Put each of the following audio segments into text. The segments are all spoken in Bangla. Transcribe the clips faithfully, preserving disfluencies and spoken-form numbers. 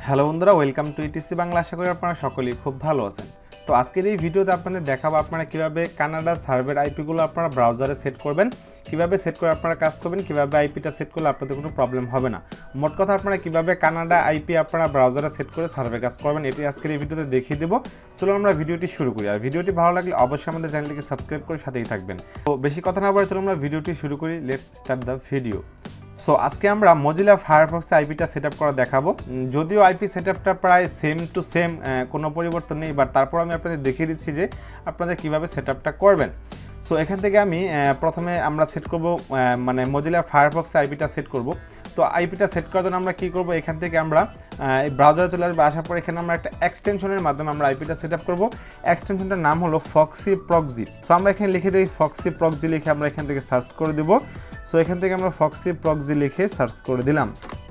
হ্যালো বন্ধুরা, ওয়েলকাম টু ইটিসি বাংলা। আশা করি আপনারা সকলেই খুব ভালো আছেন। তো আজকের এই ভিডিওতে আপনাদের দেখাবো আপনারা কিভাবে কানাডা সার্ভার আইপিগুলো আপনারা ব্রাউজারে সেট করবেন, কিভাবে সেট করে আপনারা কাজ করবেন, কিভাবে আইপিটা সেট করলে আপনাদের কোনো প্রবলেম হবে না। মোট কথা আপনারা কিভাবে কানাডা আইপি আপনারা ব্রাউজারে সেট করে সার্ভে কাজ করবেন এটি আজকের এই ভিডিওতে দেখিয়ে দেবো। চলো আমরা ভিডিওটি শুরু করি। আর ভিডিওটি ভালো লাগলে অবশ্যই আমাদের চ্যানেলটিকে সাবস্ক্রাইব করে সাথেই থাকবেন। তো বেশি কথা না বলে চলো আমরা ভিডিওটি শুরু করি। Let's start the video. So আজকে আমরা মজিলা ফায়ারফক্সে আইপিটা সেট আপ করা দেখাবো। যদিও আইপি সেট আপটা প্রায় সেম টু সেম, কোনো পরিবর্তন নেই, বাট তারপর আমি আপনাদের দেখিয়ে দিচ্ছি যে আপনাদের কীভাবে সেট আপটা করবেন। সো এখান থেকে আমি প্রথমে আমরা সেট করব, মানে মজিলা ফায়ারফক্সে আইপিটা সেট করব। তো আইপিটা সেট করার জন্য আমরা কী করবো, এখান থেকে আমরা এই ব্রাউজারে চলে আসবো। আসার পর এখানে আমরা একটা এক্সটেনশনের মাধ্যমে আমরা আইপিটা সেট আপ করবো। এক্সটেনশনটার নাম হলো ফক্সি প্রক্সি। সো আমরা এখানে লিখে দিই ফক্সি প্রক্সি, লিখে আমরা এখান থেকে সার্চ করে দেবো। সো এখান থেকে আমরা ফক্সি প্রক্সি লিখে সার্চ করে দিলাম।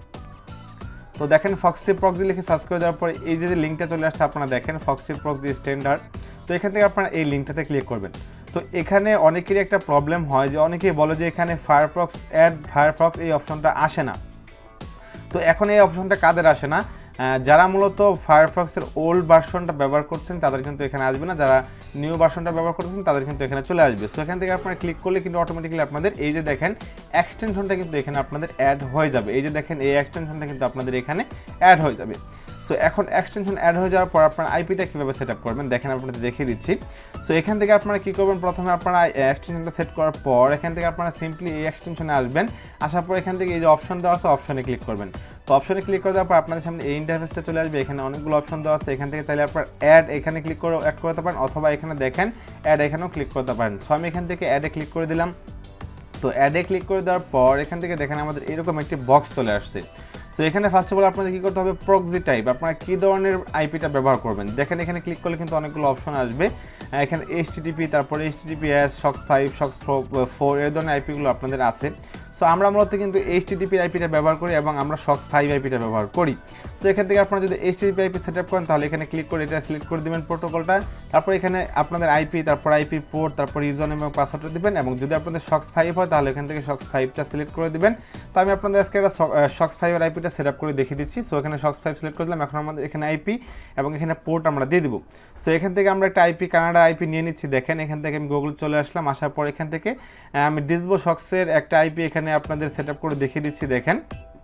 তো দেখেন ফক্সি প্রক্সি লিখে সার্চ করে দেওয়ার পরে এই যে লিঙ্কটা চলে আসছে আপনারা দেখেন ফক্সি প্রক্সি স্ট্যান্ডার্ড। তো এখান থেকে আপনারা এই লিঙ্কটাতে ক্লিক করবেন। তো এখানে অনেকেরই একটা প্রবলেম হয় যে অনেকেই বলে যে এখানে ফায়ারফক্স অ্যাড ফায়ারফক্স এই অপশনটা আসে না। তো এখন এই অপশনটা কাদের আসে না, যারা মূলত ফায়ারফক্সের ওল্ড ভার্সনটা ব্যবহার করছেন তাদের কিন্তু এখানে আসবে না, যারা নিউ ভার্সনটা ব্যবহার করছেন তাদের কিন্তু এখানে চলে আসবে। সো এখান থেকে আপনারা ক্লিক করলে কিন্তু অটোমেটিক্যালি আপনাদের এই যে দেখেন এক্সটেনশনটা কিন্তু এখানে আপনাদের অ্যাড হয়ে যাবে। এই যে দেখেন এই এক্সটেনশনটা কিন্তু আপনাদের এখানে অ্যাড হয়ে যাবে। সো এখন এক্সটেনশন অ্যাড হয়ে যাওয়ার পর আপনারা আইপিটা কীভাবে সেট আপ করবেন দেখেন আপনাদের দেখিয়ে দিচ্ছি। সো এখান থেকে আপনারা কী করবেন, প্রথমে আপনারা এক্সটেনশনটা সেট করার পর এখান থেকে আপনারা সিম্পলি এই এক্সটেনশনে আসবেন। আসার পর এখান থেকে এই যে অপশন দেওয়া আছে অপশনে ক্লিক করবেন। তো অপশনে ক্লিক করে দেওয়ার পর আপনাদের সামনে এই ইন্টারফেসটা চলে আসবে। এখানে অনেকগুলো অপশন দেওয়া আছে, এখান থেকে চাইলে আপনার অ্যাড এখানে ক্লিক করে অ্যাড করতে পারেন, অথবা এখানে দেখেন অ্যাড এখানেও ক্লিক করতে পারেন। সো আমি এখান থেকে অ্যাডে ক্লিক করে দিলাম। তো অ্যাডে ক্লিক করে দেওয়ার পর এখান থেকে দেখেন আমাদের এরকম একটি বক্স চলে আসছে। সো এখানে ফার্স্ট অফ অল আপনাদের কী করতে হবে, প্রক্সি টাইপ আপনারা কী ধরনের আইপিটা ব্যবহার করবেন দেখেন এখানে ক্লিক করলে কিন্তু অনেকগুলো অপশন আসবে। এখানে এইচটিটিপি, তারপরে HTTPS, socks five, socks four এই ধরনের আইপিগুলো আপনাদের আছে। সো আমরা মূলত কিন্তু এইচটিটিপি আইপিটা ব্যবহার করি এবং আমরা সক্স ফাইভ আইপিটা ব্যবহার করি। সো এখান থেকে আপনারা যদি এইচটিটিপি আইপি সেট আপ করেন তাহলে এখানে ক্লিক করে এটা সিলেক্ট করে দেবেন প্রোটোকলটা। তারপর এখানে আপনাদের আইপি, তারপর আইপি পোর্ট, তারপর ইউজার নেম এবং পাসওয়ার্ডটা দেবেন। এবং যদি আপনাদের সক্স ফাইভ হয় তাহলে এখান থেকে সক্স ফাইভটা সিলেক্ট করে দেবেন। তো আমি আপনাদের আজকে একটা সক্স ফাইভের আইপিটা সেট আপ করে দেখিয়ে দিচ্ছি। সো এখানে সক্স ফাইভ সিলেক্ট করে দিলাম। এখন আমাদের এখানে আইপি এবং এখানে পোর্ট আমরা দিয়ে দেবো। সো এখান থেকে আমরা একটা আইপি কানাডা আইপি নিয়ে নিচ্ছি। দেখেন এখান থেকে আমি গুগল চলে আসলাম। আসার পর এখান থেকে আমি ডিসবো সক্সের একটা আইপি এখানে আপনাদের সেট আপ করে দেখিয়ে দিচ্ছি। দেখেন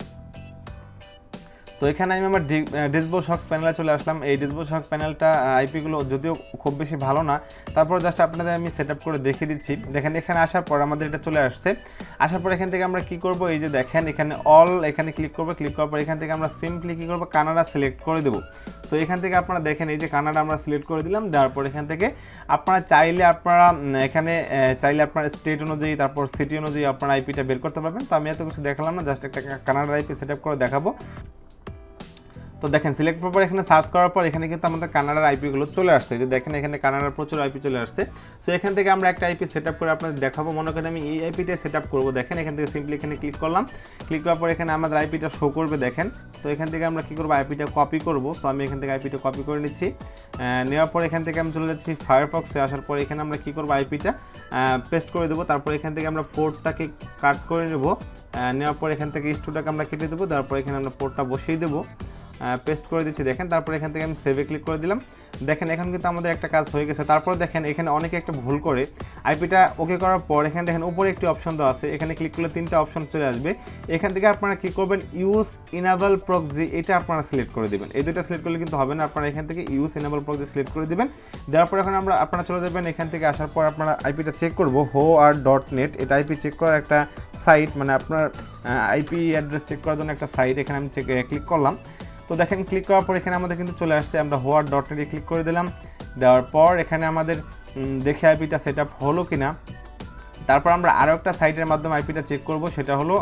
তো এখানে আমি আমার ডিসবো সক্স প্যানেলে চলে আসলাম। এই ডিসবো সক্স প্যানেলটা আইপিগুলো যদিও খুব বেশি ভালো না, তারপর জাস্ট আপনাদের আমি সেট আপ করে দেখিয়ে দিচ্ছি। দেখেন এখানে আসার পর আমাদের এটা চলে আসছে। আসার পর এখান থেকে আমরা কি করব, এই যে দেখেন এখানে অল এখানে ক্লিক করবো। ক্লিক করার পর এখান থেকে আমরা সিম্পলি কী করবো, কানাডা সিলেক্ট করে দেবো। সো এখান থেকে আপনারা দেখেন এই যে কানাডা আমরা সিলেক্ট করে দিলাম। দেওয়ার পর এখান থেকে আপনারা চাইলে আপনারা এখানে চাইলে আপনার স্টেট অনুযায়ী তারপর সিটি অনুযায়ী আপনারা আইপিটা বের করতে পারবেন। তো আমি এত কিছু দেখালাম না, জাস্ট একটা কানাডা আইপি সেট আপ করে দেখাবো। তো দেখেন সিলেক্ট করার পর এখানে সার্চ করার পর এখানে কিন্তু আমাদের কানাডার আইপিগুলো চলে আসছে। যে দেখেন এখানে কানাডার প্রচুর আইপি চলে আসছে। সো এখান থেকে আমরা একটা আইপি সেট আপ করে আপনাদের দেখাবো। মনে করেন আমি এই আইপিটা সেট আপ করবো। দেখেন এখান থেকে সিম্পলি এখানে ক্লিক করলাম। ক্লিক করার পর এখানে আমাদের আইপিটা শো করবে। দেখেন তো এখান থেকে আমরা কী করবো, আইপিটা কপি করবো। সো আমি এখান থেকে আইপিটা কপি করে নিচ্ছি। নেওয়ার পর এখান থেকে আমি চলে যাচ্ছি ফায়ারফক্সে। আসার পর এখানে আমরা কী করবো, আইপিটা পেস্ট করে দেবো। তারপর এখান থেকে আমরা পোর্টটাকে কাট করে নেবো। নেওয়ার পর এখান থেকে স্টুটাকে আমরা কেটে দেবো। তারপর এখানে আমরা পোর্টটা বসিয়ে দেবো, পেস্ট করে দিচ্ছি। দেখেন তারপর এখান থেকে আমি সেভে ক্লিক করে দিলাম। দেখেন এখন কিন্তু আমাদের একটা কাজ হয়ে গেছে। তারপর দেখেন এখানে অনেকে একটা ভুল করে আইপিটা ওকে করার পর এখানে দেখেন উপরে একটি অপশন দেওয়া আছে, এখানে ক্লিক করলে তিনটা অপশন চলে আসবে। এখান থেকে আপনারা কী করবেন, ইউজ ইনেবল প্রক্সি এটা আপনারা সিলেক্ট করে দেবেন। এই দুটো সিলেক্ট করলে কিন্তু হবে না, আপনারা এখান থেকে ইউজ ইনেবল প্রক্সি সিলেক্ট করে দেবেন। দেওয়ার পর এখন আমরা আপনারা চলে যাবেন। এখান থেকে আসার পর আপনারা আইপিটা চেক করবো, হো আর ডট নেট এটা আইপি চেক করার একটা সাইট, মানে আপনার আইপি অ্যাড্রেস চেক করার জন্য একটা সাইট। এখানে আমি চেক ক্লিক করলাম। তো দেখেন ক্লিক করার পর এখানে আমাদের কিন্তু চলে আসছে। আমরা হোয়ার ডট নেটে ক্লিক করে দিলাম। দেওয়ার পর এখানে আমাদের দেখে আইপিটা সেট আপ হলো কিনা। তারপর আমরা আরও একটা সাইটের মাধ্যমে আইপিটা চেক করব, সেটা হলো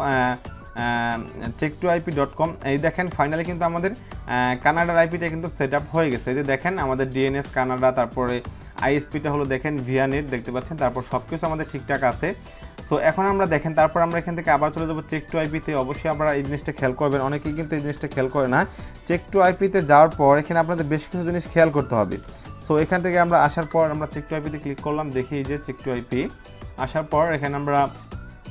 check to IP dot com. এই দেখেন ফাইনালি কিন্তু আমাদের কানাডার আইপিটা কিন্তু সেট আপ হয়ে গেছে। এই যে দেখেন আমাদের ডিএনএস কানাডা, তারপরে আইএসপিটা হলো দেখেন ভিয়ানেট দেখতে পাচ্ছেন, তারপর সব কিছু আমাদের ঠিকঠাক আছে। সো এখন আমরা দেখেন তারপর আমরা এখান থেকে আবার চলে যাবো চেক টু আইপিতে। অবশ্যই আপনারা এই জিনিসটা খেয়াল করবেন, অনেকেই কিন্তু এই জিনিসটা খেয়াল করে না। চেক টু আইপিতে যাওয়ার পর এখানে আপনাদের বেশ কিছু জিনিস খেয়াল করতে হবে। সো এখান থেকে আমরা আসার পর আমরা চেক টু আইপিতে ক্লিক করলাম। দেখি যে চেক টু আইপি আসার পর এখানে আমরা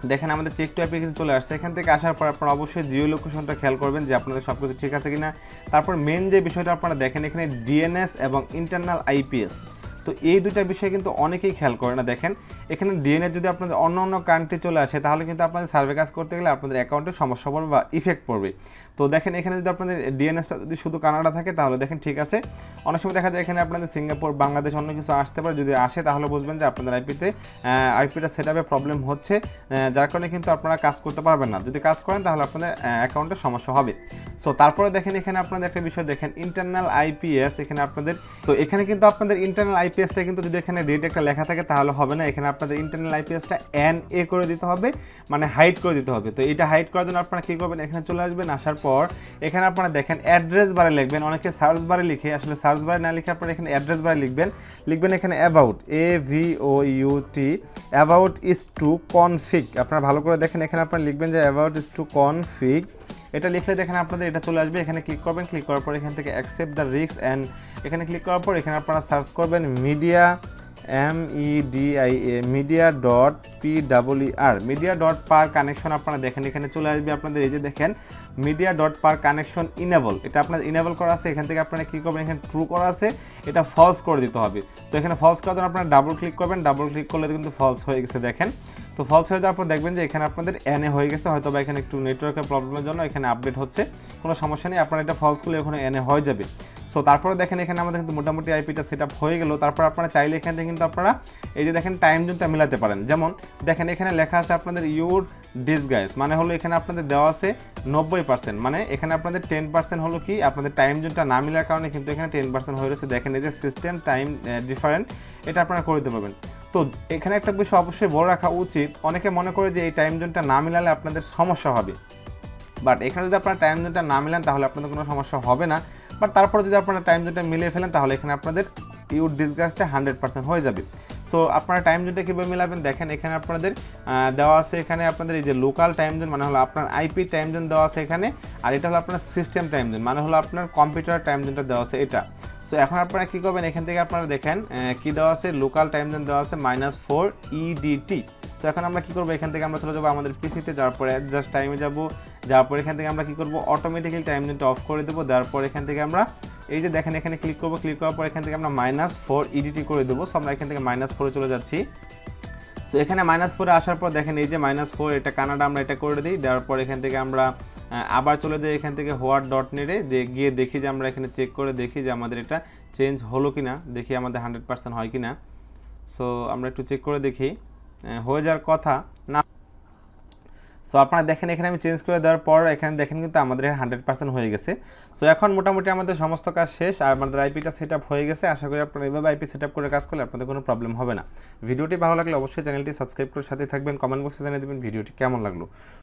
দেখেন আমাদের চেক টু আইপি কিন্তু চলে আসছে। এখান থেকে আসার পর আপনারা অবশ্যই জিও লোকেশনটা খেয়াল করবেন যে আপনাদের সব কিছু ঠিক আছে কিনা। তারপর মেন যে বিষয়টা আপনারা দেখেন এখানে ডিএনএস এবং ইন্টারনাল আইপিএস, তো এই দুইটা বিষয় কিন্তু অনেকেই খেয়াল করে না। দেখেন এখানে ডিএনএস যদি আপনাদের অন্য অন্য কান্ট্রি চলে আসে তাহলে কিন্তু আপনাদের সার্ভে কাজ করতে গেলে আপনাদের অ্যাকাউন্টে সমস্যা পড়বে বা ইফেক্ট পড়বে। তো দেখেন এখানে যদি আপনাদের ডিএনএসটা যদি শুধু কানাডা থাকে তাহলে দেখেন ঠিক আছে। অনেক সময় দেখা যায় এখানে আপনাদের সিঙ্গাপুর, বাংলাদেশ অন্য কিছু আসতে পারে, যদি আসে তাহলে বুঝবেন যে আপনাদের আইপিতে আইপিটা সেট আপে প্রবলেম হচ্ছে, যার কারণে কিন্তু আপনারা কাজ করতে পারবেন না। যদি কাজ করেন তাহলে আপনাদের অ্যাকাউন্টে সমস্যা হবে। সো তারপরে দেখেন এখানে আপনাদের একটা বিষয় দেখেন ইন্টারনাল আইপিএস, এখানে আপনাদের তো এখানে কিন্তু আপনাদের ইন্টারনাল আইপিএসটা কিন্তু যদি এখানে রেট একটা লেখা থাকে তাহলে হবে না, এখানে আপনাদের ইন্টারনাল আইপিএসটা এন এ করে দিতে হবে, মানে হাইড করে দিতে হবে। তো এটা হাইড করার জন্য আপনারা কী করবেন, এখানে চলে আসবেন। আসার পর এখানে আপনারা দেখেন অ্যাড্রেস বারে লিখবেন, অনেকে সার্চ বারে লিখে, আসলে সার্চ বারে না লিখে আপনারা এখানে অ্যাড্রেস বারে লিখবেন। লিখবেন এখানে about, A V O U T, about is to config. আপনারা ভালো করে দেখেন এখানে আপনারা লিখবেন যে অ্যাবাউট ইজ টু কনফিগ। এটা লিখলে দেখেন আপনাদের এটা চলে আসবে। এখানে ক্লিক করবেন, ক্লিক করার পর এখান থেকে অ্যাকসেপ্ট দ্য রিস্ক অ্যান্ড এখানে ক্লিক করার পর এখানে আপনারা সার্চ করবেন media, M E D I A, media dot P double E R, media dot per connection. আপনারা দেখেন এখানে চলে আসবে আপনাদের এই যে দেখেন media dot per connection enable, এটা আপনাদের ইনেবল করা আছে। এখান থেকে আপনারা কী করবেন, এখানে ট্রু করা আছে, এটা ফলস করে দিতে হবে। তো এখানে ফলস করার জন্য আপনারা ডাবল ক্লিক করবেন, ডাবল ক্লিক করলে কিন্তু ফলস হয়ে গেছে দেখেন। তো ফলস হয়ে যাওয়ার পর দেখবেন যে এখানে আপনাদের এনে হয়ে গেছে, হয়তো বা এখানে একটু নেটওয়ার্কের প্রবলেমের জন্য এখানে আপডেট হচ্ছে, কোনো সমস্যা নেই, আপনারা এটা ফলস করলে ওখানে এনে হয়ে যাবে। সো তারপরে দেখেন এখানে আমাদের কিন্তু মোটামুটি আইপিটা সেট আপ হয়ে গেল। তারপর আপনারা চাইলে এখান থেকে কিন্তু আপনারা এই যে দেখেন টাইম জোনটা মিলাতে পারেন। যেমন দেখেন এখানে লেখা আছে আপনাদের ইউর ডিসগাইজ, মানে হলো এখানে আপনাদের দেওয়া আছে নব্বই পার্সেন্ট, মানে এখানে আপনাদের টেন পার্সেন্ট হলো কি আপনাদের টাইম জোনটা না মিলার কারণে কিন্তু এখানে টেন পার্সেন্ট হয়ে রয়েছে। দেখেন এই যে সিস্টেম টাইম ডিফারেন্ট, এটা আপনারা করে দিতে পারবেন। তো এখানে একটা বিষয় অবশ্যই বড় রাখা উচিত, অনেকে মনে করে যে এই টাইম জোনটা না মিলালে আপনাদের সমস্যা হবে, বাট এখানে যদি আপনারা টাইম জোনটা না মিলান তাহলে আপনাদের কোনো সমস্যা হবে না। বাট তারপরে যদি আপনারা টাইম জোনটা মিলিয়ে ফেলেন তাহলে এখানে আপনাদের ইউর ডিসগাস্টটা হান্ড্রেড পার্সেন্ট হয়ে যাবে। সো আপনারা টাইম জোনটা কীভাবে মিলাবেন দেখেন এখানে আপনাদের দেওয়া আছে, এখানে আপনাদের এই যে লোকাল টাইম জোন মানে হলো আপনার আইপি টাইম জোন দেওয়া আছে এখানে, আর এটা হলো আপনার সিস্টেম টাইম জোন মানে হলো আপনার কম্পিউটার টাইম জোনটা দেওয়া আছে এটা। সো এখন আপনারা কী করবেন, এখান থেকে আপনারা দেখেন কী দেওয়া আছে, লোকাল টাইম জোন দেওয়া আছে মাইনাস ফোর ইডিটি। সো এখন আমরা কী করবো, এখান থেকে আমরা চলে যাবো আমাদের পিসিতে, যাওয়ার পরে অ্যাডজাস্ট টাইমে যাবো, যাওয়ার পর এখান থেকে আমরা কী করবো অটোমেটিক্যালি টাইম জোনটা অফ করে দেবো। দেওয়ার পর এখান থেকে আমরা এই যে দেখেন এখানে ক্লিক করবো, ক্লিক করার পর এখান থেকে আমরা মাইনাস ফোর ইডিটি করে দেবো। সো আমরা এখান থেকে মাইনাস ফোরে চলে যাচ্ছি। সো এখানে মাইনাস ফোরে আসার পর দেখেন এই যে মাইনাস ফোর, এটা কানাডা, আমরা এটা করে দিই। দেওয়ার পর এখান থেকে আমরা আবার চলে যাই এখান থেকে হোয়াট ডট নেটে, যে গিয়ে দেখি যে আমরা এখানে চেক করে দেখি যে আমাদের এটা চেঞ্জ হলো কি না, দেখি আমাদের হান্ড্রেড পার্সেন্ট হয় কি না। সো আমরা একটু চেক করে দেখি, হয়ে যাওয়ার কথা না। সো আপনারা দেখেন এখানে আমি চেঞ্জ করে দেওয়ার পর এখানে দেখেন কিন্তু আমাদের হান্ড্রেড পার্সেন্ট হয়ে গেছে। সো এখন মোটামুটি আমাদের সমস্ত কাজ শেষ আর আমাদের আইপিটা সেট আপ হয়ে গেছে। আশা করি আপনারা এইভাবে আইপি সেট আপ করে কাজ করলে আপনাদের কোনো প্রবলেম হবে না। ভিডিওটি ভালো লাগলে অবশ্যই চ্যানেলটি সাবস্ক্রাইব করে সাথে থাকবেন, কমেন্ট বক্সে জানিয়ে দেবেন ভিডিওটি কেমন লাগলো।